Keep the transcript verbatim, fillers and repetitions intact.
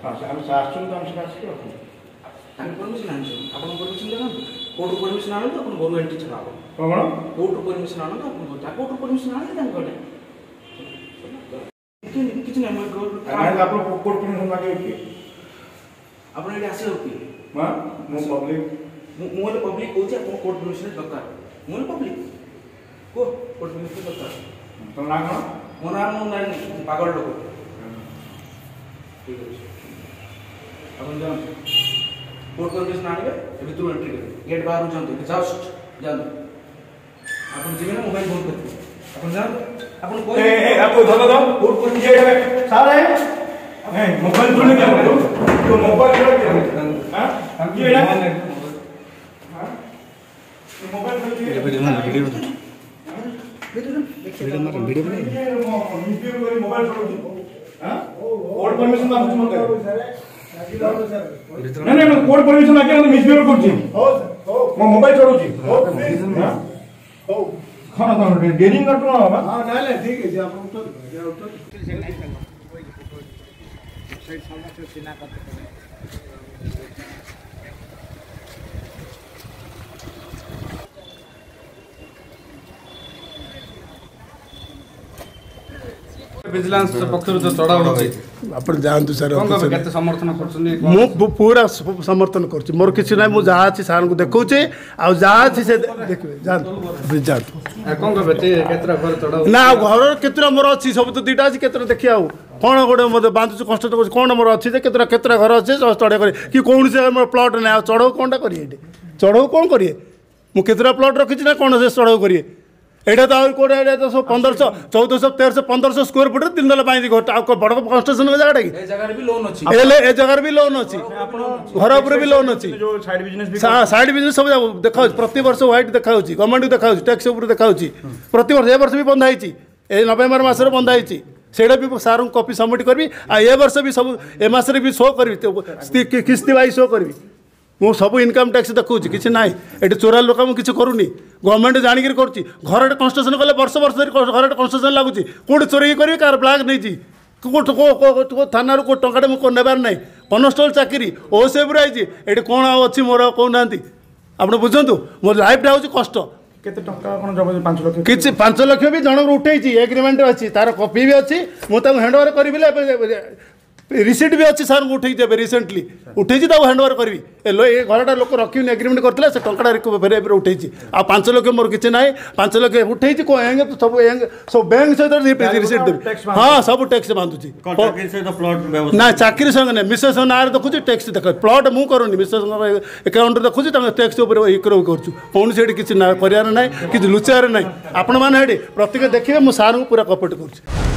हां हम शास्त्र तो हम शास्त्र रखो तांको परमिशन आनছো आपण परमिशन देबो कोर्ट परमिशन आनो तो आपण बोरो एंट्री छनाबो कोन कोर्ट परमिशन आनो तो आपण ता कोर्ट परमिशन आने तांको कोटे किछ किछ नै म आने आपण कोर्ट परमिशन मागे के आपण एडी आसे ओके हां मो पब्लिक मो ले पब्लिक कोचे आपण कोर्ट परमिशन दरकार मो ले पब्लिक को कोर्ट परमिशन दरकार तो ना कोन मो नाम मो नानी पागल लोक ठीक है अपन जान कोर्ट परमिशन आने ए भितर एंट्री कर गेट बाहर जानते जस्ट जान अपन जीवे ना मोबाइल बंद कर अपन जान अपन कोई ए ए आपको धो दो कोर्ट परमिशन सारे ए मोबाइल छोड़ने क्या बोलो तो मोबाइल छोड़ के हां हम ये ना हां मोबाइल छोड़ के वीडियो में वीडियो में वीडियो में वीडियो में वीडियो में मोबाइल छोड़ दो हां कोर्ट परमिशन आप मत नहीं नहीं मैं कोर्ट परमिशन आके मैं मिसबिहेव करछी हो सर हो मैं मोबाइल छोड़ुची हो हो खाना तो डेरिंग करतो ना बाबा हां नाही नाही ठीक है आपण तो या उठो साइड समस्या सिना करते विजिलेंस पक्षर जो चढ़ाव होछि आपण जानतु सर केते समर्थन करछनी मु पूरा समर्थन करछि मोर किछि नै मु जहा अछि सार को देखौछि आ जहा अछि से देखबे जानतु जानतु कोन को बेटे केतरा घर चढ़ाव ना घर केतरा मोर अछि सब तो दीटा अछि केतरा देखिया कोन गोटे मते बांधु कष्ट तो कोन मोर अछि जे केतरा केतरा घर अछि चढ़े करे कि कोन से मोर प्लॉट नै चढ़ो कोनटा करिए चढ़ो कोन करिए मु केतरा प्लॉट रखिछि ना कोन से चढ़ो करिए एटा तो और कोडे एटा तो सब पंद्रह सौ चौदह सौ तेरह सौ पंद्रह सौ स्क्वायर फुट तीन दल पाई घर बड़ कंस्ट्रक्शन जगह कि ए जगह भी लोन अछि एले ए जगह भी लोन अछि घर ऊपर भी लोन अछि जो साइड बिजनेस भी साइड बिजनेस सब देखा प्रति वर्ष व्हाइट देखा गवर्नमेंट देखा टैक्स ऊपर देखा प्रति वर्ष ए वर्ष भी बंधा होती ए नवेम्बर मसरे बंधा होती सेटा भी सार कॉपी सबमिट करी आ ए वर्ष भी सब ए मासरे भी शो करी किस्ती वाइज शो करी मु सब इनकम टैक्स देखा कि ना ये चोरा लोक मुझे किसी करूनी गवर्नमेंट जाणिक करुँची घर कंस्ट्रक्शन कले वर्ष वर्ष घर कंस्ट्रक्शन लगुच कौट चोरी करी कार ब्लाक नहीं थाना को टंका मुझे नेबार ना कनस्टेबल चाकरी ओसेफ्रे आई ये कौन अच्छी मोर कहना आप बुझु मोर लाइफ हूँ कष्ट कि पांच लक्ष भी जन उठे एग्रीमेंट अच्छी तार कॉपी भी अच्छी मुझे हैंड ओवर करी रिसीट भी अच्छी सार उठे देवे रिसेंटली उठे हैंड ओवर करी लो ये घरटा लोक रखी एग्रीमेंट करते से टंका फेर उठे आ पांच लक्ष मोर किसी ना पांच लक्ष उठे सब सब बैंक सहित रिसीट देवी हाँ सब टैक्स बांधुची ना चाकरी संगे ना मिसेस ना देखुची टैक्स देख प्लट मुझे करूनी मिसेस अकाउंट देखुची टैक्स करूँ कौन से किसी ना करार ना कि लुचार ना आपण मैंने प्रत्येक देखिए मुझे सार को पूरा कॉपरेट करुँच।